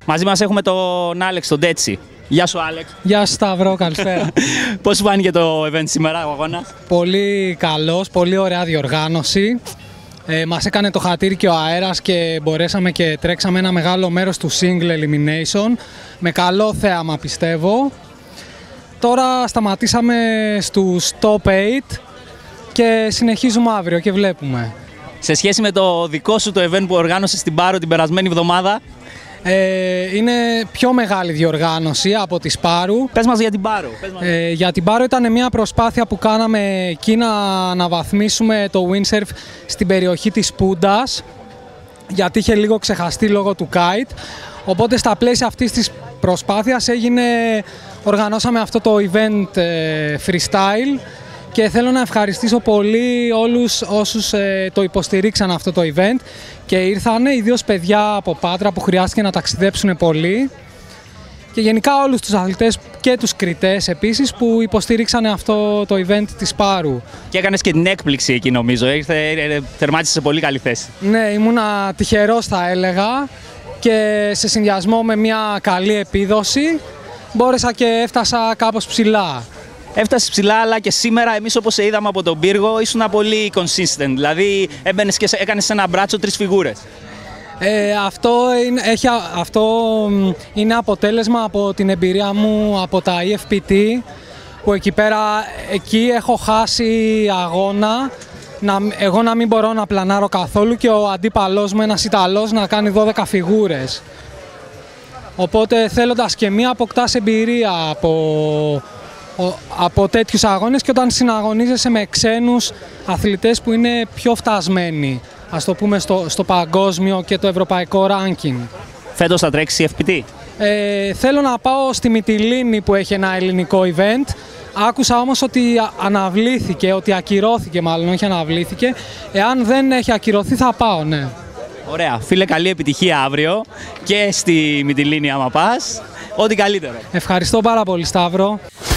Μαζί μας έχουμε τον Άλεξ, τον Τέτση. Γεια σου, Άλεξ. Γεια σου, Σταύρο, καλησπέρα. Πώς σου φάνηκε το event σήμερα, ο αγώνας? Πολύ καλός, πολύ ωραία διοργάνωση. Μας έκανε το χατήρι και ο αέρας και μπορέσαμε και τρέξαμε ένα μεγάλο μέρος του single elimination με καλό θέαμα, πιστεύω. Τώρα σταματήσαμε στους top 8 και συνεχίζουμε αύριο και βλέπουμε. Σε σχέση με το δικό σου το event που οργάνωσες στην Πάρο την περασμένη εβδομάδα. Είναι πιο μεγάλη διοργάνωση από τη Σπάρου. Πες μας για την Πάρο. Για την Πάρο ήταν μια προσπάθεια που κάναμε εκεί να αναβαθμίσουμε το windsurf στην περιοχή της Πούντας, γιατί είχε λίγο ξεχαστεί λόγω του kite. Οπότε στα πλαίσια αυτής της προσπάθειας οργανώσαμε αυτό το event freestyle και θέλω να ευχαριστήσω πολύ όλους όσους το υποστηρίξαν αυτό το event και ήρθανε, ιδίως παιδιά από Πάτρα που χρειάστηκε να ταξιδέψουν πολύ και γενικά όλους τους αθλητές και τους κριτές επίσης που υποστηρίξανε αυτό το event της Πάρου. Και έκανες και την έκπληξη εκεί νομίζω, τερμάτισες σε πολύ καλή θέση. Ναι, ήμουνα τυχερός θα έλεγα και σε συνδυασμό με μια καλή επίδοση μπόρεσα και έφτασα κάπως ψηλά. Έφτασες ψηλά, αλλά και σήμερα εμείς όπως σε είδαμε από τον πύργο ήσουν πολύ consistent, δηλαδή έμπαινες και έκανες ένα μπράτσο 3 φιγούρες. Αυτό είναι αποτέλεσμα από την εμπειρία μου από τα EFPT, που εκεί έχω χάσει αγώνα, εγώ να μην μπορώ να πλανάρω καθόλου και ο αντίπαλός μου, ένας Ιταλός, να κάνει 12 φιγούρες. Οπότε θέλοντας και μία αποκτάς εμπειρία από τέτοιους αγώνες και όταν συναγωνίζεσαι με ξένους αθλητές που είναι πιο φτασμένοι, ας το πούμε στο παγκόσμιο και το ευρωπαϊκό ranking. Φέτος θα τρέξεις EFPT? Θέλω να πάω στη Μυτιλήνη που έχει ένα ελληνικό event. Άκουσα όμως ότι αναβλήθηκε, ότι ακυρώθηκε μάλλον, όχι αναβλήθηκε. Εάν δεν έχει ακυρωθεί θα πάω, ναι. Ωραία. Φίλε, καλή επιτυχία αύριο και στη Μυτιλήνη άμα πας. Ό,τι καλύτερο. Ευχαριστώ πάρα πολύ, Σταύρο.